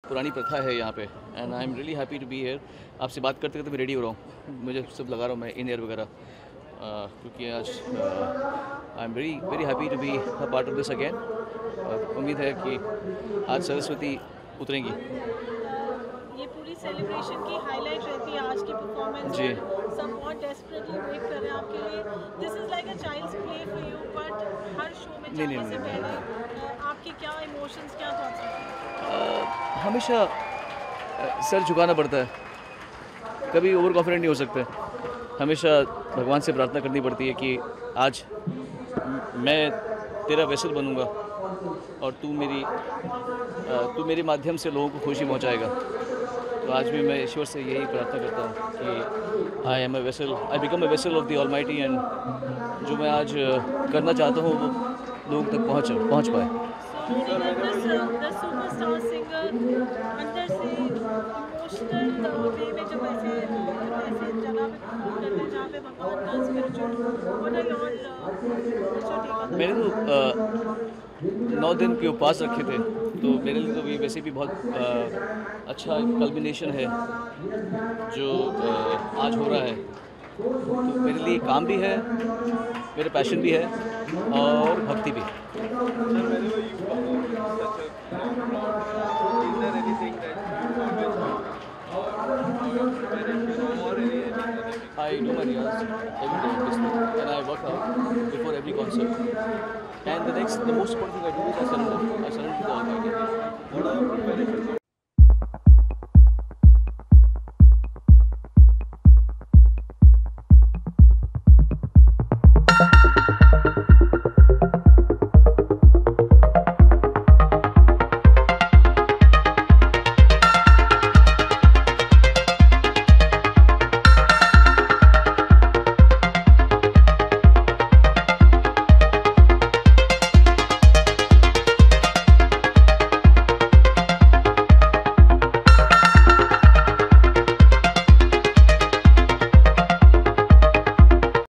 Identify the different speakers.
Speaker 1: पुरानी प्रथा है यहाँ पे, and I am really happy to be here. आपसे बात करते करते मैं रेडी हो रहा हूँ, मुझे सब लगा रहा हूँ मैं इन ईयर वगैरह, क्योंकि आज I am very very happy to be a part of this again. उम्मीद है कि आज सरस्वती उतरेंगी।
Speaker 2: ये पूरी सेलिब्रेशन की हाईलाइट रहती है आज की परफॉर्मेंस,
Speaker 1: जी।
Speaker 2: और सब बहुत डेस्परेटली वेट कर रहे हैं आपके लिए। This is like a child's play for you, but हर शो में
Speaker 1: नहीं नहीं
Speaker 2: जाने से
Speaker 1: नहीं,
Speaker 2: पहले
Speaker 1: नहीं।
Speaker 2: आपके क्या इमोशंस, क्या थॉट्स हैं?
Speaker 1: हमेशा सर झुकाना पड़ता है, कभी ओवर कॉन्फिडेंट नहीं हो सकते। हमेशा भगवान से प्रार्थना करनी पड़ती है कि आज मैं तेरा वेसल बनूंगा और तू मेरे माध्यम से लोगों को खुशी पहुंचाएगा। तो आज भी मैं ईश्वर से यही प्रार्थना करता हूँ कि I am a vessel, I become a vessel of the almighty, and जो मैं आज करना चाहता हूँ वो लोगों तक पहुँच पाए।
Speaker 2: So the superstar singer अंदर से इमोशनल वे में जब ऐसे ऐसे जगह पे परफॉर्म करते हैं जहाँ पे भगवान का spiritual, what are your take on
Speaker 1: मैंने
Speaker 2: दैट?
Speaker 1: तो 9 दिन के उपवास रखे थे, तो मेरे लिए तो ये वैसे भी बहुत अच्छा कल्बिनेशन है जो आज हो रहा है। तो मेरे लिए काम भी है, मेरा पैशन भी है और भक्ति भी।
Speaker 3: Sir, whenever you perform such a long crowd, is there anything that you always do, or preparation, or anything?
Speaker 1: I do my riyaz every day, obviously, and I work out before every concert. And the most important thing I do is I surrender. I surrender to the Almighty.
Speaker 3: What are your preparations?